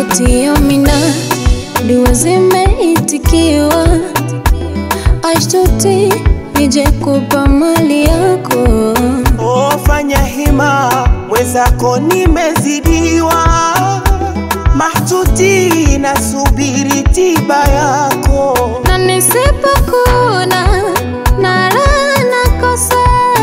eti amina dua zimeitikiwa, ashtuti nije kupa mali yako. Oh, fanya hima mwenzako nimezidiwa, mahtuti nasubiri tiba yako. Na nisipokuna narana kosa,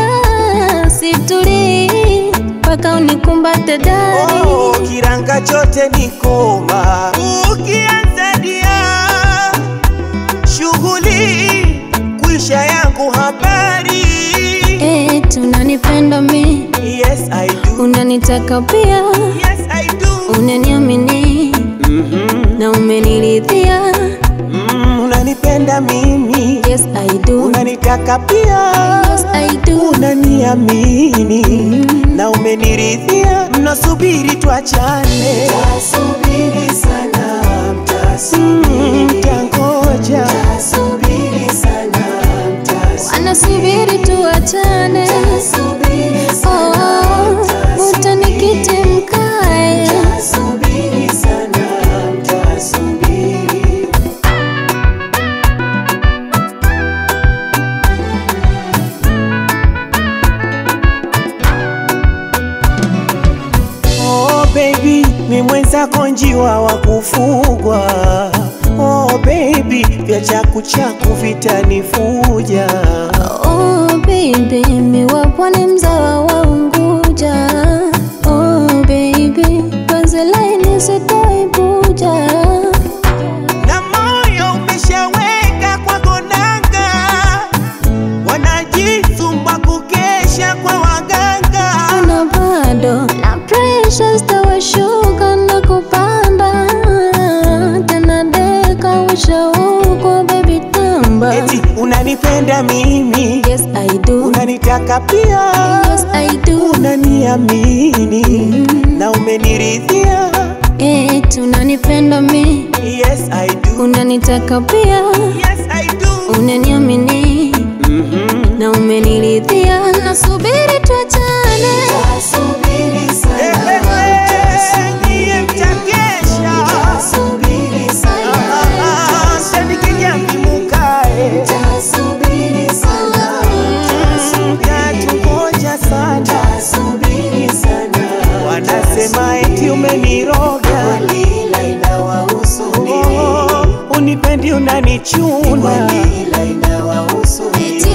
situli paka unikumbate dari. Oh, kiranga chote nikoma, ukianza dia shughuli kuisha yangu habari. Unanipenda mi? Yes I do. Unanitaka pia? Yes I do. Unaniamini? Na umeniridhia? Unanipenda mimi? Yes I do. Unanitaka pia? Yes I do. Unaniamini? Na umeniridhia? Mnasubiri tuachane? Mtasubiri sana, mtasubiri. Mtangoja? Mtasubiri sana, mtasubiri. Wanasubiri tuachane. Utanikiti mkae. Mtasubiri sana, mtasubiri. Oh baby, mi mwenzako njiwa wa kufugwa. Oh baby, vya chaku chaku vitanifuja. Oh baby, mi wapwani mzawa wa Unguja. Oh baby, kwanza laini sitoibuja. Na moyo umeshaweka kwa gonanga, wanajisumba kukesha kwa waganga. Una bado na pressure stawashuka na kupanda, tena deka wisha uko baby tamba. Eti unanipenda mimi? Yes I do. Unanitaka pia? Yes I do. Unaniamini? Na umeniridhia? Unanipenda mi? Yes I do. Unanitaka pia? Yes I do. Unaniamini? Na umeniridhia? Nasubiri tuachane. Mtasubiri sana, niye mtakesha. Mtasubiri sana, mtanikijami mukae. Mtasubiri sana, mtatungoja sana. Mtasubiri sana, wanasema eti umeniroga. Walila inawahusu nini? Unipendi unanichuna. Walila inawahusu nini?